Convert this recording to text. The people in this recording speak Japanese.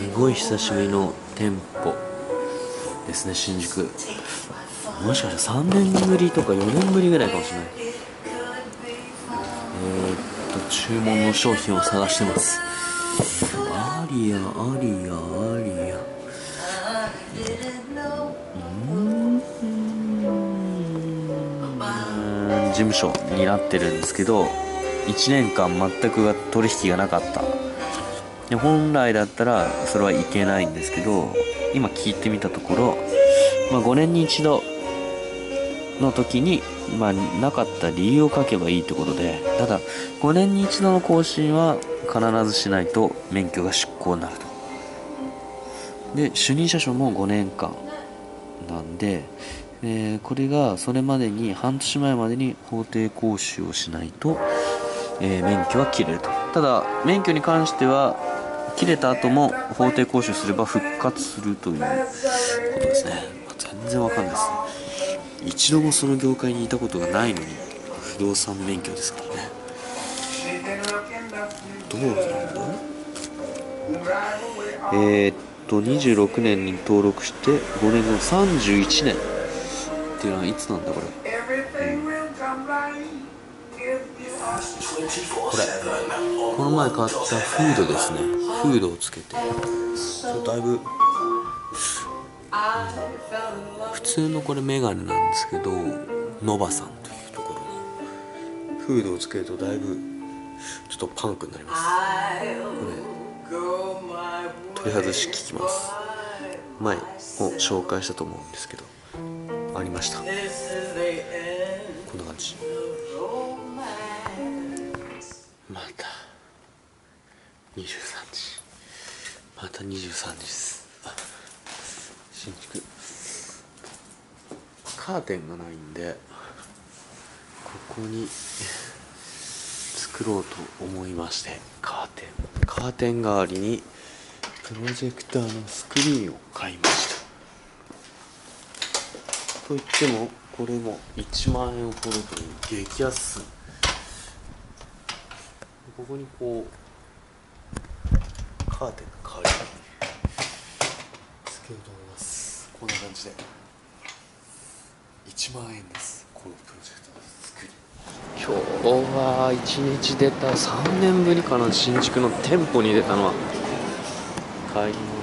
ごい久しぶりの店舗ですね、新宿。もしかしたら3年ぶりとか4年ぶりぐらいかもしれない。注文の商品を探してます。アリア、アリア、アリア。事務所になってるんですけど、1年間全く取引がなかった。で本来だったらそれはいけないんですけど、今聞いてみたところ、5年に一度の時に、なかった理由を書けばいいってことで、ただ5年に一度の更新は必ずしないと免許が失効になると。で主任車掌も5年間なんで、これがそれまでに半年前までに法定講習をしないと、免許は切れると。ただ免許に関しては切れた後も法定講習すれば復活するということですね。全然わかんないです。一度もその業界にいたことがないのに不動産免許ですからね。どうなんだ。26年に登録して5年後31年っていうのはいつなんだこれ。これこの前買ったフードですね。フードをつけて、だいぶ、普通のこれメガネなんですけど、ノバさんというところのフードをつけるとだいぶちょっとパンクになります。これ取り外し効きます。前も紹介したと思うんですけど、ありました。こんな感じ。また23時、また23時です。新宿カーテンがないんで、ここに作ろうと思いまして、カーテン代わりにプロジェクターのスクリーンを買いました。といってもこれも1万円ほどという激安。ここにこうカーテンの代わりにつけようと思います。こんな感じで1万円です。このプロジェクトのスクリーン。今日は1日出た3年ぶりかな。新宿の店舗に出たのは買い物